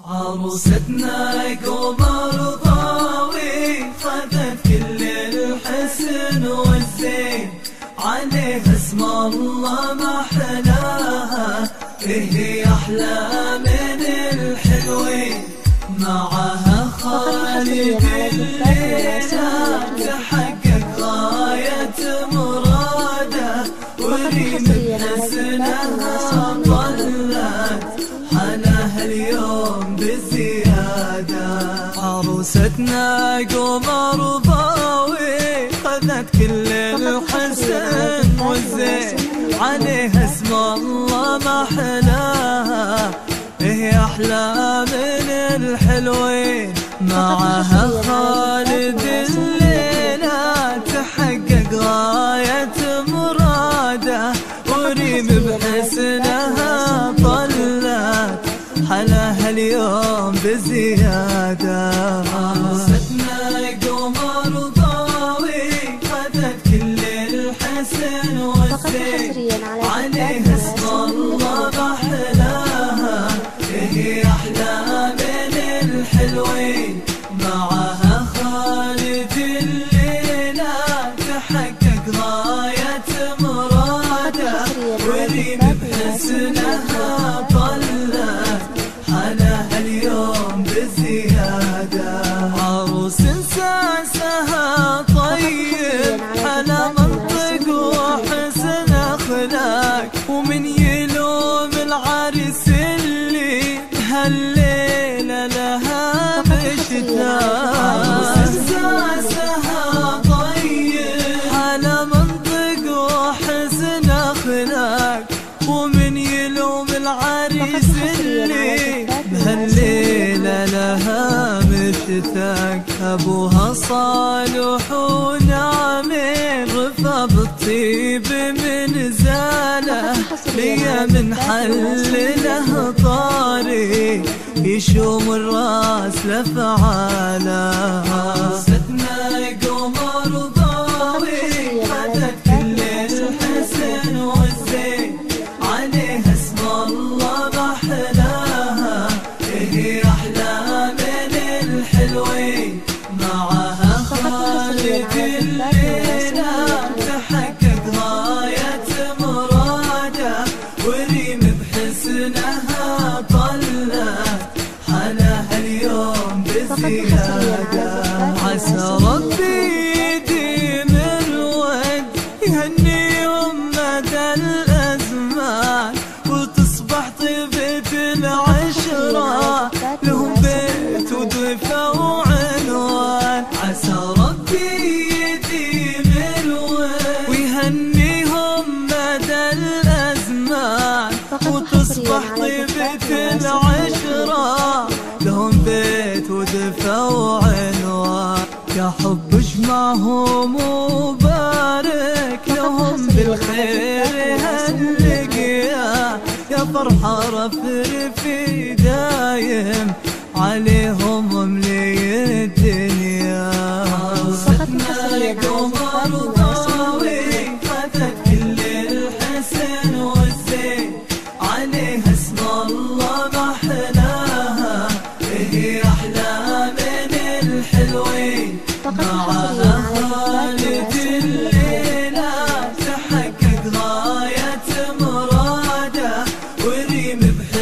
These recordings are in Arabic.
عروستنا قمر ضاوي خذت كل الحسن والزين، عليها اسم الله ما حلاها، هي أحلى من الحلوين، معها خالد الليلة تحقق غاية مراده، وريم بحسنها ضلت حلاها اليوم بزيادة. عروستنا قمر ضاوي خذت كل الحسن والزين، عليها اسم الله ما حلاها، هي أحلى من الحلوين، معها خالد الليلة تحقق غاية مراده، وريم بحسنها طلت حلاها اليوم بزيادة. عروستنا قمر ضاوي خذت كل الحسن والزين، عليها اسم الله ما حلاها، هي أحلى من الحلوين، معها خالد الليلة تحقق غاية مراده، وريم بحسنها طلت حلاها اليوم بزيادة. عروس ساسها طيب حلا منطق وحسن أخلاق، ومن يلوم العرس اللي هالليلة لها بشتاق. عروس ساسها طيب حلا منطق وحسن أخلاق، ومن يلوم العريس اللي بهالليلة لها مشتاق، أبوها صالح ونعمين رفع بالطيب من زاله، ليا من حلله طاري يشوم الراس لفعاله. عروستنا قمر ضاوي خذت كل الحسن والزين، عليها اسم الله ما حلاها، هي أحلى من الحلوين، معها خالد الليلة تحقق غاية مراده، وريم بحسنها طلت حلاها اليوم بزيادة. عسى ربي يديم الود يهنيهم مدى الأزمان، وتصبح طيبة العشرة لهم بيت وضيفة وعنوان. عسى ربي يديم الود ويهنيهم مدى الأزمان، وتصبح طيبة العشرة لهم بيت ودفى وعنوان. يا حب اجمعهم وبارك لهم بالخير هاللقيا، يا فرحة رفرفي دايم عليهم وملي الدنيا. عروستنا قمر ضاوي خذت كل الحسن والزين، عليها اسم الله ما حلاها، هي أحلى من الحلوين، معها خالد الليلة تحقق غاية مراده، وريم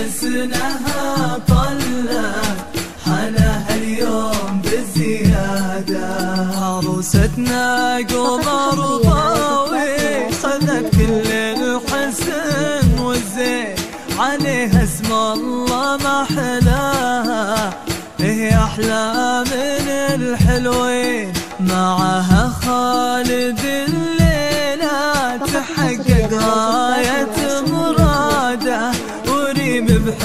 بحسنها طلت حلاها اليوم بزيادة. عروستنا قمر ضاوي خذت كل الحسن والزين، عليها اسم الله ما حلاها، هي أحلى من الحلوين، معها خالد الليلة تحقق غاية مراده، وريم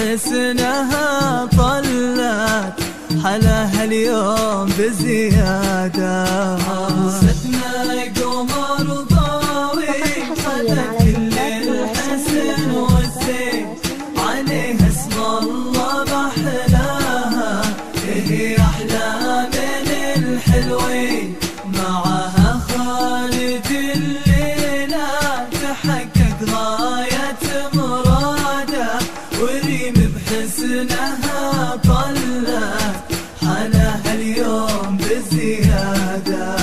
بحسنها طلت حلاها اليوم بزيادة. عروستنا قمر ضاوي خذت كل الحسن والزين، عليها اسم الله ما حلاها، هي أحلى من الحلوين، معها خالد الليلة تحقق غاية مراده، وريم حسنها طلت حلاها اليوم بزيادة.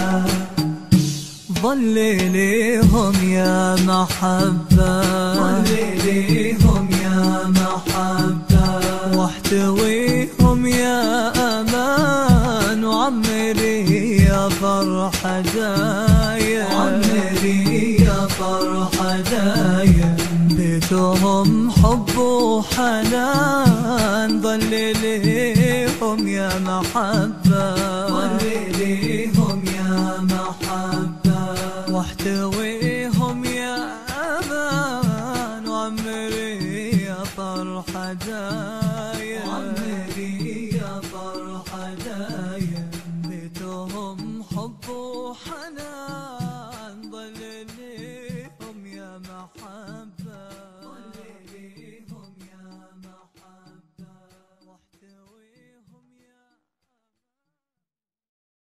ظلليهم يا محبة، ظلليهم يا محبة، واحتويهم يا أمان، وعمري يا فرحة دايم، عمري يا فرحة دايم، بيتهم حب وحنان. ظلليهم يا محبة، ظلليهم يا محبة، واحتويهم يا أمان، وعمري يا فرحة دايم، عمري